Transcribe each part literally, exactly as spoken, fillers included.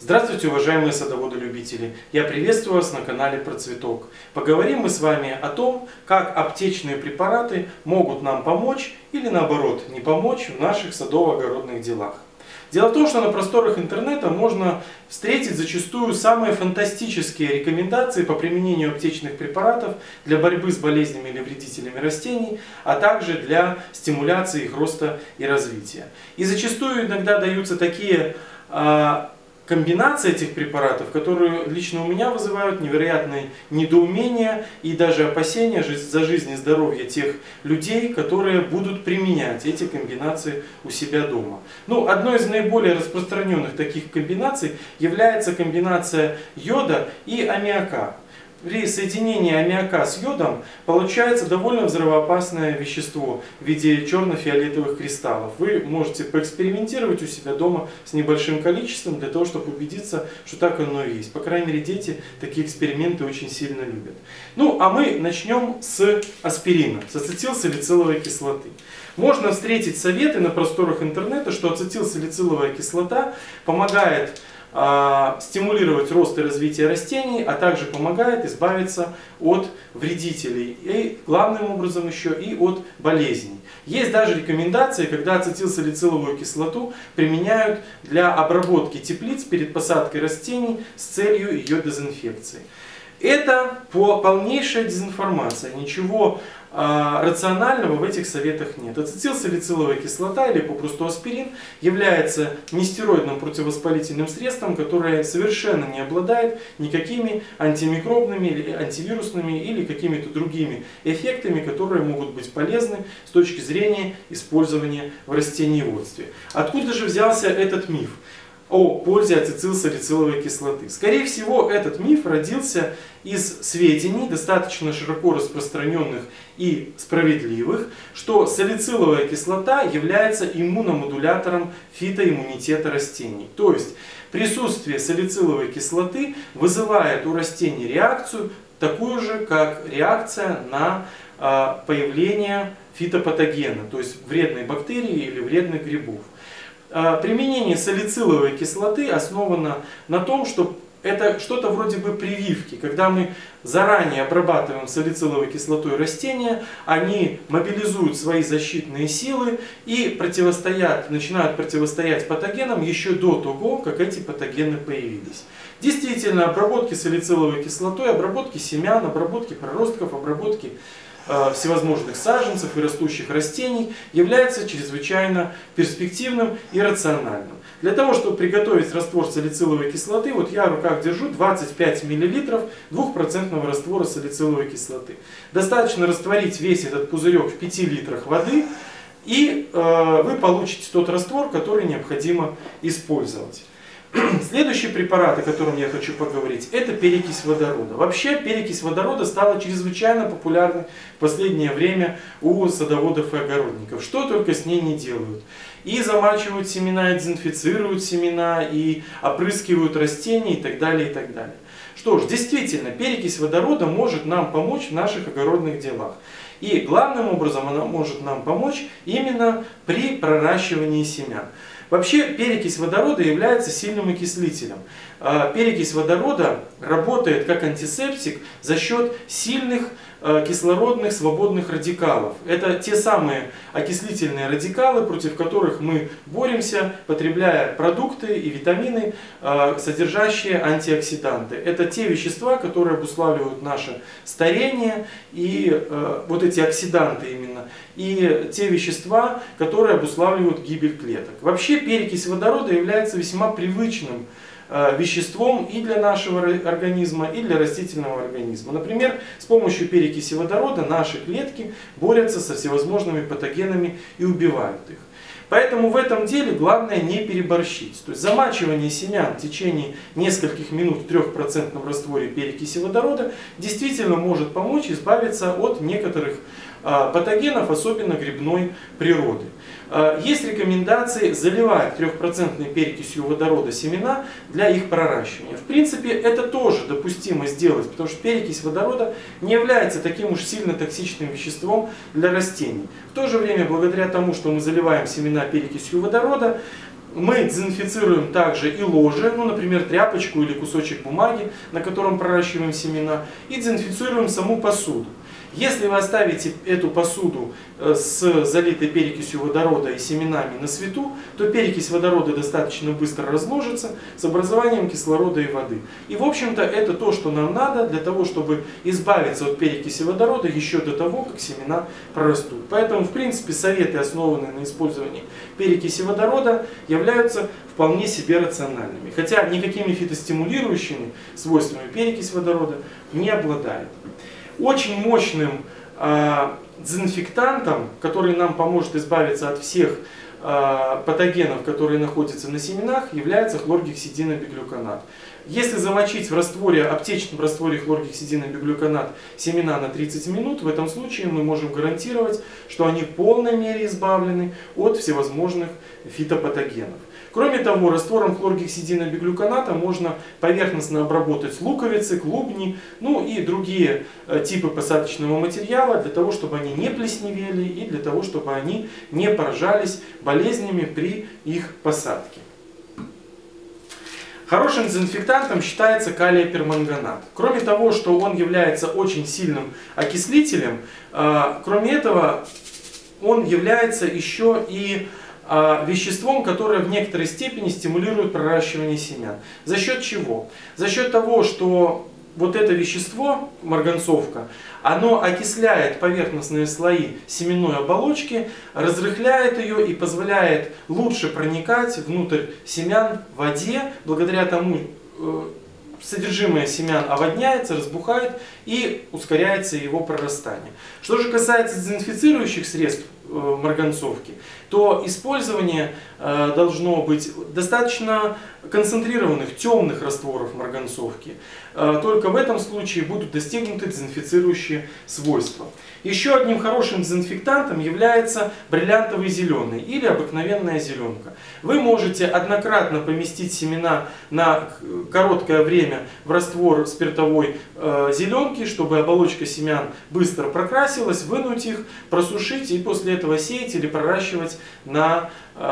Здравствуйте, уважаемые садоводы-любители! Я приветствую вас на канале Процветок. Поговорим мы с вами о том, как аптечные препараты могут нам помочь или наоборот не помочь в наших садово-огородных делах. Дело в том, что на просторах интернета можно встретить зачастую самые фантастические рекомендации по применению аптечных препаратов для борьбы с болезнями или вредителями растений, а также для стимуляции их роста и развития. И зачастую иногда даются такие а, комбинации этих препаратов, которые лично у меня вызывают невероятное недоумение и даже опасения за жизнь и здоровье тех людей, которые будут применять эти комбинации у себя дома. Ну, одной из наиболее распространенных таких комбинаций является комбинация йода и аммиака. При соединении аммиака с йодом получается довольно взрывоопасное вещество в виде черно-фиолетовых кристаллов. Вы можете поэкспериментировать у себя дома с небольшим количеством для того, чтобы убедиться, что так оно и есть. По крайней мере, дети такие эксперименты очень сильно любят. Ну, а мы начнем с аспирина, с ацетилсалициловой кислоты. Можно встретить советы на просторах интернета, что ацетилсалициловая кислота помогает стимулировать рост и развитие растений, а также помогает избавиться от вредителей и главным образом еще и от болезней. Есть даже рекомендации, когда ацетилсалициловую кислоту применяют для обработки теплиц перед посадкой растений с целью ее дезинфекции. Это полнейшая дезинформация, ничего а, рационального в этих советах нет. Ацетилсалициловая кислота или попросту аспирин является нестероидным противовоспалительным средством, которое совершенно не обладает никакими антимикробными, или антивирусными или какими-то другими эффектами, которые могут быть полезны с точки зрения использования в растениеводстве. Откуда же взялся этот миф о пользе ацетилсалициловой кислоты? Скорее всего, этот миф родился из сведений, достаточно широко распространенных и справедливых, что салициловая кислота является иммуномодулятором фитоиммунитета растений. То есть присутствие салициловой кислоты вызывает у растений реакцию, такую же, как реакция на появление фитопатогена, то есть вредной бактерии или вредных грибов. Применение салициловой кислоты основано на том, что это что-то вроде бы прививки. Когда мы заранее обрабатываем салициловой кислотой растения, они мобилизуют свои защитные силы и противостоят, начинают противостоять патогенам еще до того, как эти патогены появились. Действительно, обработки салициловой кислотой, обработки семян, обработки проростков, обработки всевозможных саженцев и растущих растений является чрезвычайно перспективным и рациональным. Для того, чтобы приготовить раствор салициловой кислоты, вот я в руках держу двадцать пять миллилитров двухпроцентного раствора салициловой кислоты. Достаточно растворить весь этот пузырек в пяти литрах воды, и э, вы получите тот раствор, который необходимо использовать. Следующий препарат, о котором я хочу поговорить, это перекись водорода. Вообще перекись водорода стала чрезвычайно популярной в последнее время у садоводов и огородников. Что только с ней не делают. И замачивают семена, и дезинфицируют семена, и опрыскивают растения и так далее, и так далее. Что ж, действительно, перекись водорода может нам помочь в наших огородных делах. И главным образом она может нам помочь именно при проращивании семян. Вообще перекись водорода является сильным окислителем. Перекись водорода работает как антисептик за счет сильных кислородных свободных радикалов. Это те самые окислительные радикалы, против которых мы боремся, потребляя продукты и витамины, содержащие антиоксиданты. Это те вещества, которые обуславливают наше старение, и вот эти оксиданты именно, и те вещества, которые обуславливают гибель клеток. Вообще перекись водорода является весьма привычным веществом и для нашего организма, и для растительного организма. Например, с помощью перекиси водорода наши клетки борются со всевозможными патогенами и убивают их. Поэтому в этом деле главное не переборщить. То есть замачивание семян в течение нескольких минут в трехпроцентном растворе перекиси водорода действительно может помочь избавиться от некоторых патогенов, особенно грибной природы. Есть рекомендации заливать трехпроцентной перекисью водорода семена для их проращивания. В принципе, это тоже допустимо сделать, потому что перекись водорода не является таким уж сильно токсичным веществом для растений. В то же время, благодаря тому, что мы заливаем семена перекисью водорода, Мы дезинфицируем также и ложе, ну, например, тряпочку или кусочек бумаги, на котором проращиваем семена, и дезинфицируем саму посуду. Если вы оставите эту посуду с залитой перекисью водорода и семенами на свету, то перекись водорода достаточно быстро разложится с образованием кислорода и воды. И, в общем-то, это то, что нам надо для того, чтобы избавиться от перекиси водорода еще до того, как семена прорастут. Поэтому, в принципе, советы, основанные на использовании перекиси водорода, являются вполне себе рациональными. Хотя никакими фитостимулирующими свойствами перекись водорода не обладает. Очень мощным э, дезинфектантом, который нам поможет избавиться от всех э, патогенов, которые находятся на семенах, является хлоргексидинобиглюконат. Если замочить в растворе, аптечном растворе хлоргексидинобиглюконат семена на тридцать минут, в этом случае мы можем гарантировать, что они в полной мере избавлены от всевозможных фитопатогенов. Кроме того, раствором хлоргексидинобиглюконата можно поверхностно обработать луковицы, клубни, ну и другие типы посадочного материала, для того, чтобы они не плесневели и для того, чтобы они не поражались болезнями при их посадке. Хорошим дезинфектантом считается калий-перманганат. Кроме того, что он является очень сильным окислителем, кроме этого, он является еще и веществом, которое в некоторой степени стимулирует проращивание семян. За счет чего? За счет того, что вот это вещество, марганцовка, оно окисляет поверхностные слои семенной оболочки, разрыхляет ее и позволяет лучше проникать внутрь семян в воде. Благодаря тому содержимое семян оводняется, разбухает и ускоряется его прорастание. Что же касается дезинфицирующих средств марганцовки, то использование э, должно быть достаточно концентрированных темных растворов марганцовки. Э, только в этом случае будут достигнуты дезинфицирующие свойства. Еще одним хорошим дезинфектантом является бриллиантовый зеленый или обыкновенная зеленка. Вы можете однократно поместить семена на короткое время в раствор спиртовой э, зеленки, чтобы оболочка семян быстро прокрасилась, вынуть их, просушить и после этого сеять или проращивать на,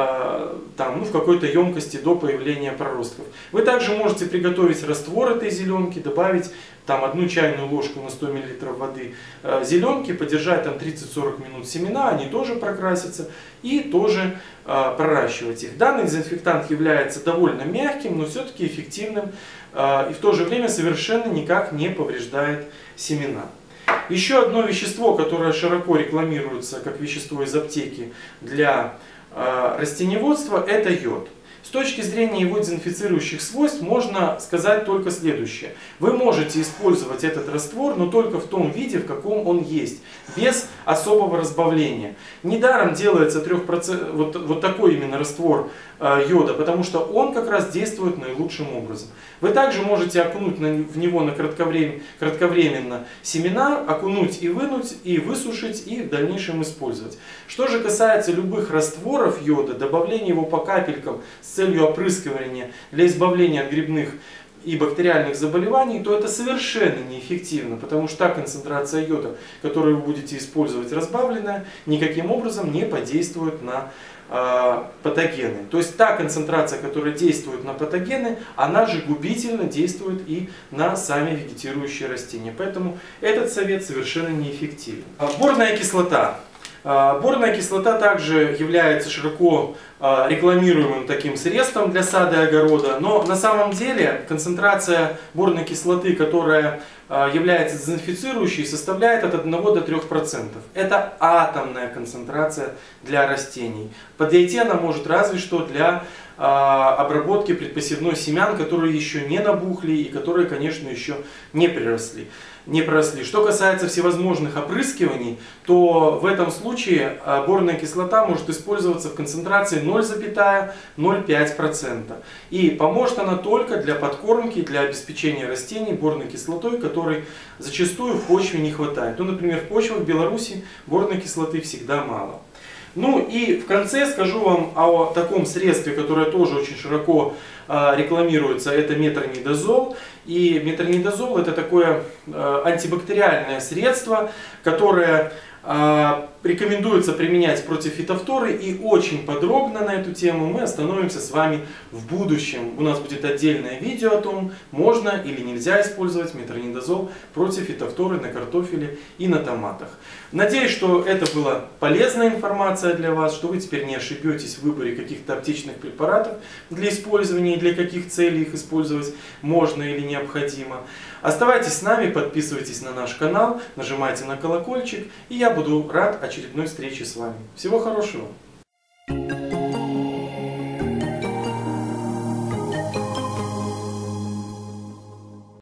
э, там, ну, в какой-то емкости до появления проростков. Вы также можете приготовить раствор этой зеленки, добавить там одну чайную ложку на сто миллилитров воды э, зеленки, подержать там тридцать-сорок минут семена, они тоже прокрасятся, и тоже э, проращивать их. Данный дезинфектант является довольно мягким, но все-таки эффективным э, и в то же время совершенно никак не повреждает семена. Еще одно вещество, которое широко рекламируется как вещество из аптеки для э, растениеводства, это йод. С точки зрения его дезинфицирующих свойств можно сказать только следующее. Вы можете использовать этот раствор, но только в том виде, в каком он есть, без особого разбавления. Недаром делается трёхпроцентный, вот, вот такой именно раствор э, йода, потому что он как раз действует наилучшим образом. Вы также можете окунуть на, в него на кратковременно, кратковременно семена, окунуть и вынуть, и высушить, и в дальнейшем использовать. Что же касается любых растворов йода, добавления его по капелькам с целью опрыскивания для избавления от грибных и бактериальных заболеваний, то это совершенно неэффективно, потому что та концентрация йода, которую вы будете использовать разбавленная, никаким образом не подействует на э, патогены. То есть та концентрация, которая действует на патогены, она же губительно действует и на сами вегетирующие растения. Поэтому этот совет совершенно неэффективен. Борная кислота. Борная кислота также является широко рекламируемым таким средством для сада и огорода, но на самом деле концентрация борной кислоты, которая является дезинфицирующей, составляет от одного до трёх процентов. Это атомная концентрация для растений. Подойти она может разве что для обработки предпосевной семян, которые еще не набухли и которые, конечно, еще не приросли. не проросли. Что касается всевозможных опрыскиваний, то в этом случае борная кислота может использоваться в концентрации ноль целых ноль пять процента. И поможет она только для подкормки, для обеспечения растений борной кислотой, которой зачастую в почве не хватает. Ну, например, в почвах Беларуси борной кислоты всегда мало. Ну и в конце скажу вам о таком средстве, которое тоже очень широко э, рекламируется, это метронидазол. И метронидазол это такое э, антибактериальное средство, которое э, рекомендуется применять против фитофторы, и очень подробно на эту тему мы остановимся с вами в будущем. У нас будет отдельное видео о том, можно или нельзя использовать метронидазол против фитофторы на картофеле и на томатах. Надеюсь, что это была полезная информация для вас, что вы теперь не ошибетесь в выборе каких-то аптечных препаратов для использования и для каких целей их использовать можно или необходимо. Оставайтесь с нами, подписывайтесь на наш канал, нажимайте на колокольчик, и я буду рад очередной встрече с вами. Всего хорошего!